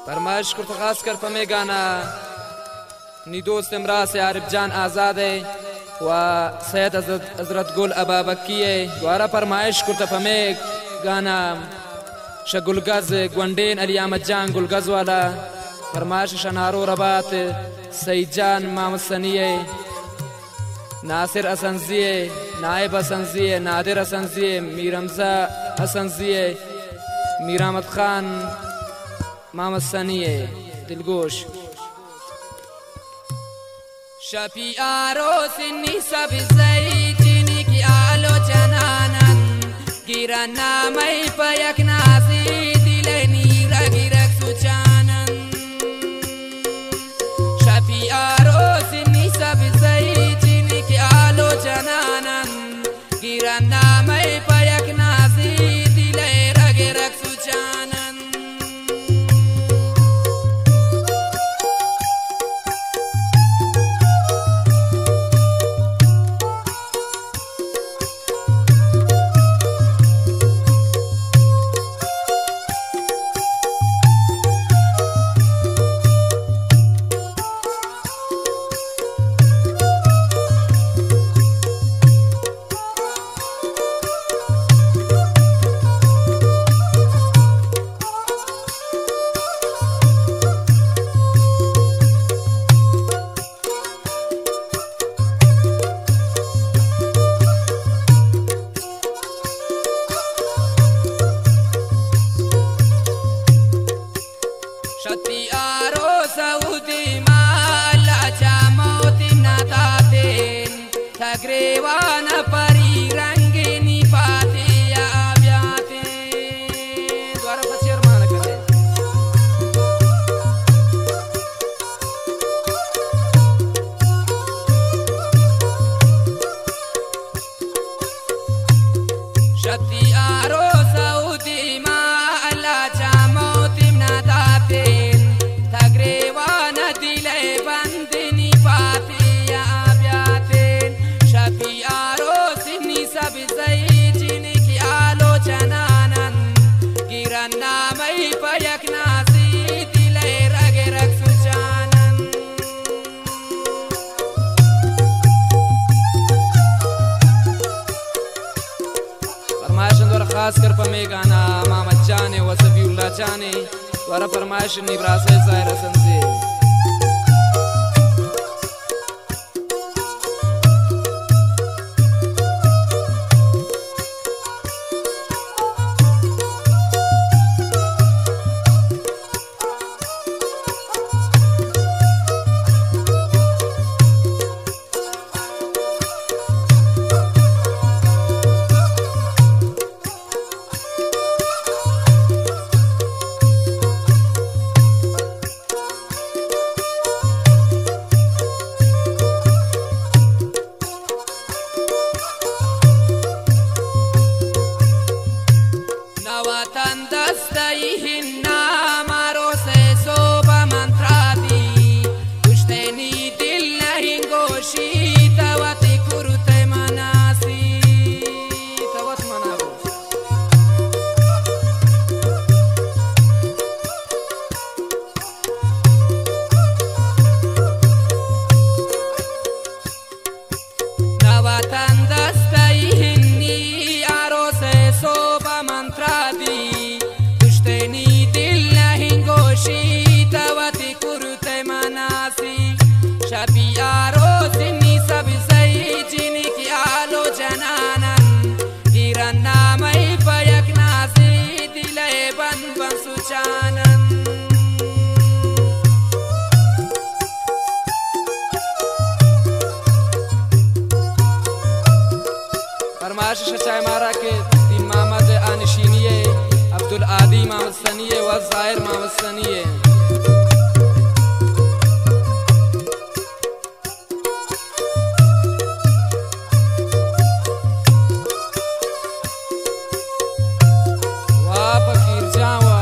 फरमाइश को खास कर पमे गाना नी दोस्त इमरा से आरिफ जान आज़ाद है व सैयद हजरत गुल अबाबकी है द्वारा फरमाइश को पमे गाना शगुलगज गुंडेन अलियामत जान गुलगज वाला फरमाइश शनारो रबात सईद जान मोहम्मद सनिए नासिर असंजिए नायब असंजिए नादिर असंजिए मीर हमजा असंजिए मीर अहमद खान मोहम्मद सनिए दिलगोश शफियारो सिन्नी सब सईद की आलोचनानन गिरना मई पयक नासी दिले नीरा गिरक सुचानन शफियारो सिन्नी सब सईद की आलोचनानन गिरना मई पयक नासी दिले रगिरक सुचानन Agrewana pari rangini pati ya abyate द्वारा पछेर मान करे शक्ति आरो सऊदी मा अल्लाह चामोतिम नादाते agrewana दिले बंदनी पाती खास कर पमे गाना मोहम्मद जाने व सफीउल्लाह जाने द्वारा फरमाइश निब्रासे ज़ाहिर हसन से चाय मारा के मोहम्मद अनशीनिये अब्दुल आदी मोहम्मद सनिये व ज़ाहिर मोहम्मद सनिये वाह फकीर जावा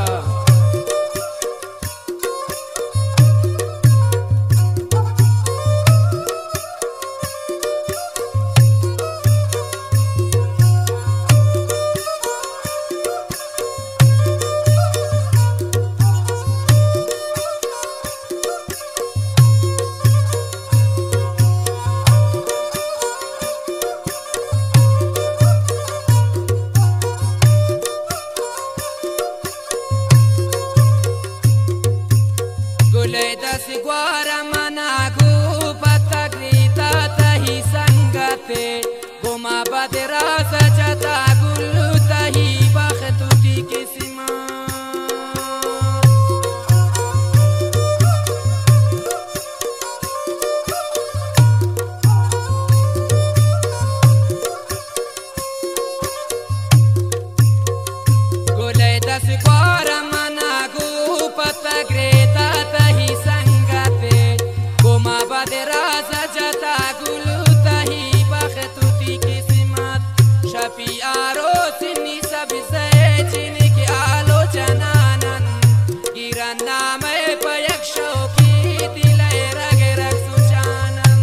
दस क्वार मना गुपत ग्रेता तही संगते गोमा बदरा सजता गुलु तही बखतुती किस्मत शफी आरो सिनी सब से जिनकी आलोचनानन गिरना में पयक्षो की दिले रग रग सुचानन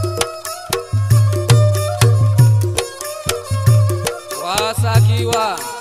वासा की वा